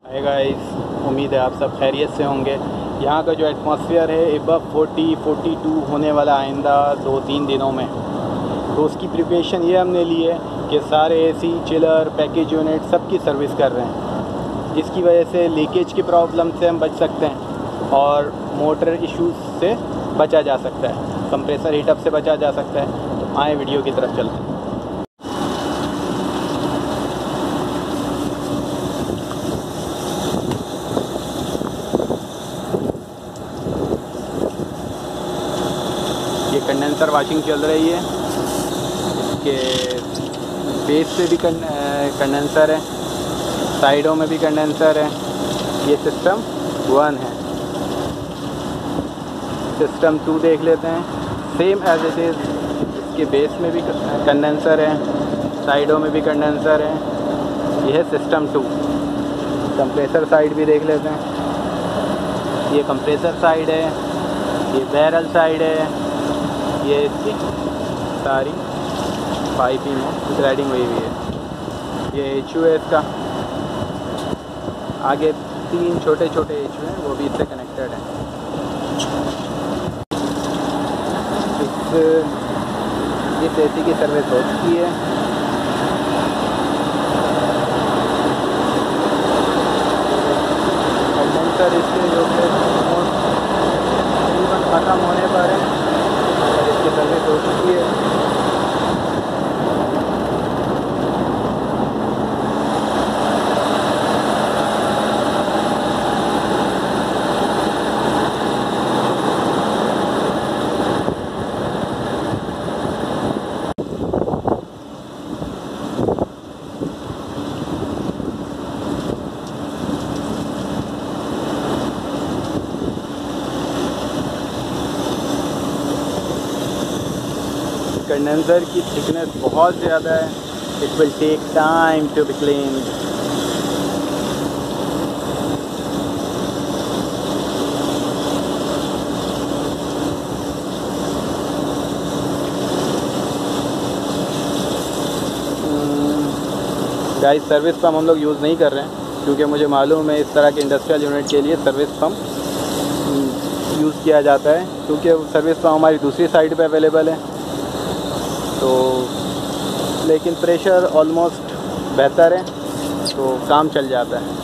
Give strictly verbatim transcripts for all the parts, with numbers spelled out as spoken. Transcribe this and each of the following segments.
Hi guys, उम्मीद है आप सब खैरियत से होंगे। यहाँ का जो एटमॉस्फेयर है एबव फोर्टी फोर्टी टू होने वाला आइंदा दो तीन दिनों में, तो उसकी प्रिपरेशन ये हमने ली है कि सारे एसी, चिलर, पैकेज यूनिट सब की सर्विस कर रहे हैं, जिसकी वजह से लीकेज की प्रॉब्लम से हम बच सकते हैं और मोटर इश्यूज़ से बचा जा सकता है, कंप्रेसर हीटअप से बचा जा सकता है। तो आए वीडियो की तरफ चलते हैं। ये कंडेंसर वाशिंग चल रही है, इसके बेस पे भी कंडेंसर है, साइडों में भी कंडेंसर है। ये सिस्टम वन है। सिस्टम टू देख लेते हैं, सेम एज इट इज़। इसके बेस में भी कंडेंसर है, साइडों में भी कंडेंसर है। ये है सिस्टम टू। कंप्रेसर साइड भी देख लेते हैं। ये कंप्रेसर साइड है, ये बैरल साइड है, ये इसकी सारी पाइपिंग है, थ्रेडिंग हुई हुई है। ये एच यू है इसका। आगे तीन छोटे छोटे एच यू हैं, वो भी इससे कनेक्टेड हैं। इस इस एसी की सर्विस हो चुकी है। कंडेंसर इसके जो है तकरीबन ख़त्म होने पर है, इसकी सर्विस हो चुकी है। कंडेंसर की थिकनेस बहुत ज़्यादा है। It will take time to be clean. Guys, service pump हम लोग यूज़ नहीं कर रहे हैं क्योंकि मुझे मालूम है इस तरह के इंडस्ट्रियल यूनिट के लिए सर्विस पम्प यूज़ किया जाता है, क्योंकि सर्विस पम्प हमारी दूसरी साइड पे अवेलेबल है। तो लेकिन प्रेशर ऑलमोस्ट बेहतर है, तो काम चल जाता है।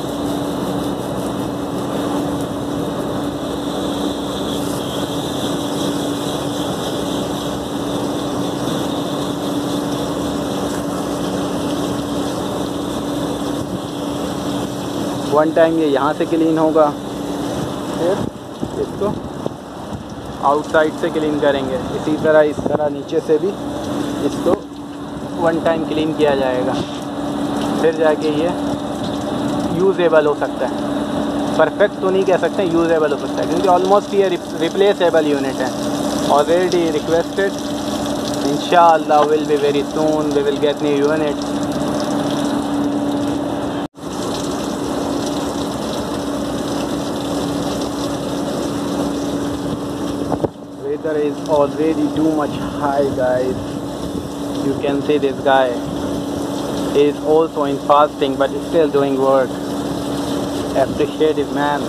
वन टाइम ये यहाँ से क्लीन होगा, फिर इसको आउटसाइड से क्लीन करेंगे। इसी तरह इस तरह नीचे से भी इसको वन टाइम क्लीन किया जाएगा, फिर जाके ये यूज़ेबल हो सकता है। परफेक्ट तो नहीं कह सकते, यूज़ेबल हो सकता है, क्योंकि ऑलमोस्ट ये रिप्लेसेबल यूनिट है। ऑलरेडी रिक्वेस्टेड, इंशाअल्लाह will be very soon we will get new unit. Weather is already too much high, guys. You can see this guy is also in fasting but still doing work. Appreciate it, man.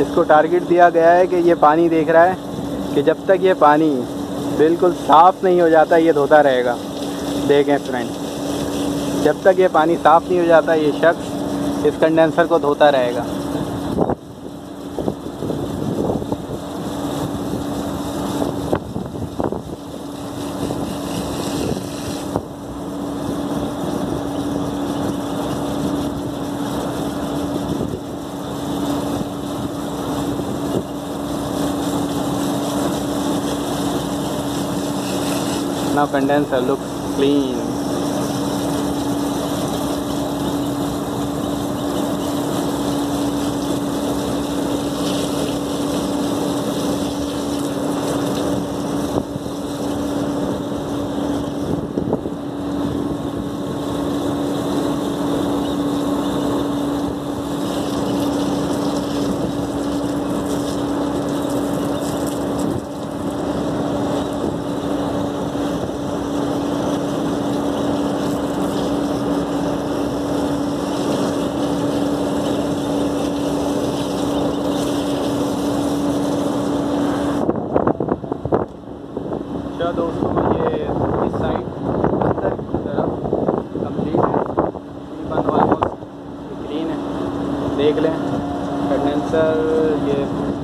इसको target दिया गया है कि ये पानी देख रहा है कि जब तक ये पानी बिल्कुल साफ़ नहीं हो जाता ये धोता रहेगा। देखें फ्रेंड, जब तक ये पानी साफ़ नहीं हो जाता ये शख्स इस कंडेंसर को धोता रहेगा। Now condenser looks clean. दोस्तों ये इस साइड अंदर की तरफ कंप्लीट है, तकरीबन ऑलमोस्ट क्लीन है। देख लें कंडेंसर ये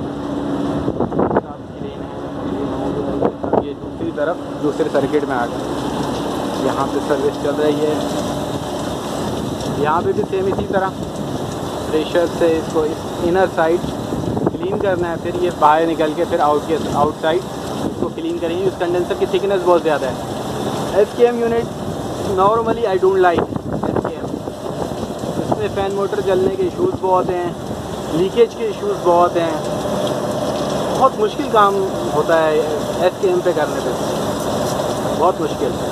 क्लीन है, क्लीन हो गया। ये दूसरी तरफ दूसरे सर्किट में आ गया। यहाँ पे सर्विस चल रही है, यहाँ पे भी सेम इसी तरह प्रेशर से इसको इस इनर साइड क्लीन करना है, फिर ये बाहर निकल के फिर आउट के आउटसाइड इसको क्लीन करेंगे। इस कंडेंसर की थिकनेस बहुत ज़्यादा है। S K M unit normally I don't like S K M. इसमें फ़ैन मोटर जलने के इश्यूज़ बहुत हैं, लीकेज के इश्यूज़ बहुत हैं, बहुत मुश्किल काम होता है एस के एम पे करने पे, बहुत मुश्किल है।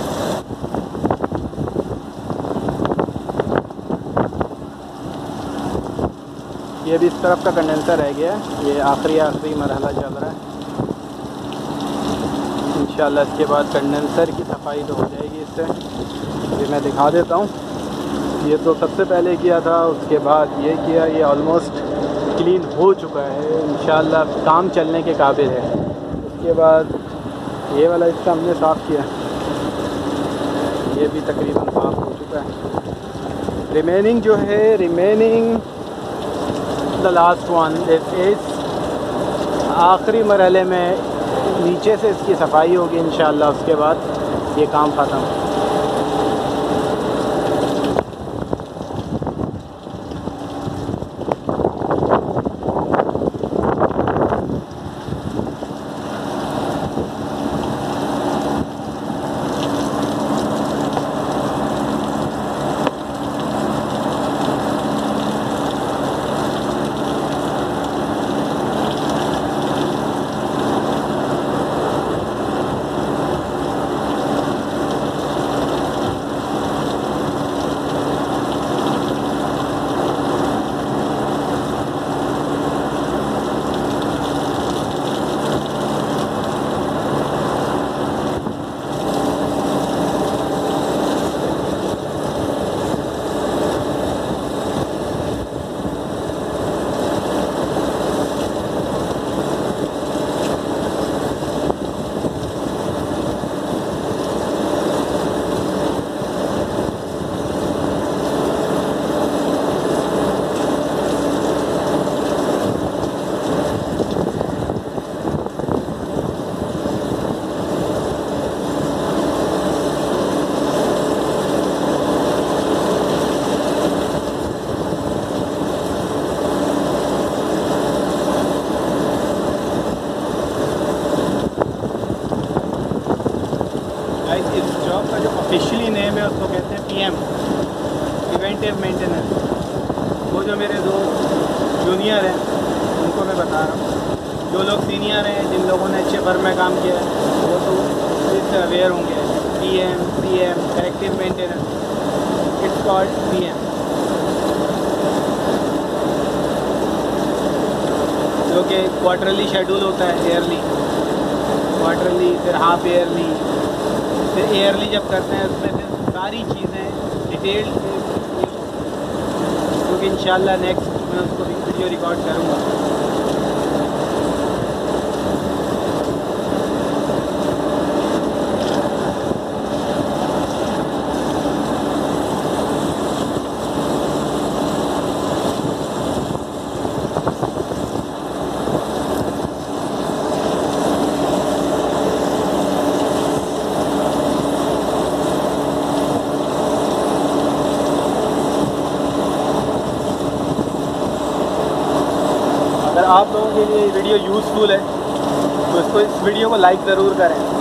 ये भी इस तरफ का कंडेंसर रह गया है, ये आखिरी आखिरी मरहला चल रहा है। इंशाल्लाह इसके बाद कंडेंसर की सफाई तो हो जाएगी इससे। ये मैं दिखा देता हूँ, ये तो सबसे पहले किया था, उसके बाद ये किया, ये ऑलमोस्ट क्लीन हो चुका है। इंशाल्लाह काम चलने के काबिल है। उसके बाद ये वाला हिस्सा हमने साफ़ किया, ये भी तकरीबन साफ़ हो चुका है। रिमेनिंग जो है remaining the last one this is आखिरी मरहले में नीचे से इसकी सफाई होगी इंशाल्लाह। उसके बाद ये काम ख़त्म। इस जॉब का जो ऑफिशियली नेम है उसको कहते हैं पीएम, प्रिवेंटिव मेंटेनेंस। वो जो मेरे दो जूनियर हैं उनको मैं बता रहा हूँ, जो लोग सीनियर हैं, जिन लोगों ने अच्छे फर्म में काम किया है वो तो इससे अवेयर होंगे। PM PM corrective maintenance, it's called PM. जो कि क्वार्टरली शेड्यूल होता है, ईयरली, क्वार्टरली, फिर हाफ ईयरली, फिर ईयरली जब करते हैं उसमें फिर सारी चीज़ें डिटेल्ड, क्योंकि इंशाल्लाह नेक्स्ट मैं उसको वीडियो रिकॉर्ड करूँगा। आप लोगों के लिए ये वीडियो यूज़फुल है तो इसको इस वीडियो को लाइक ज़रूर करें।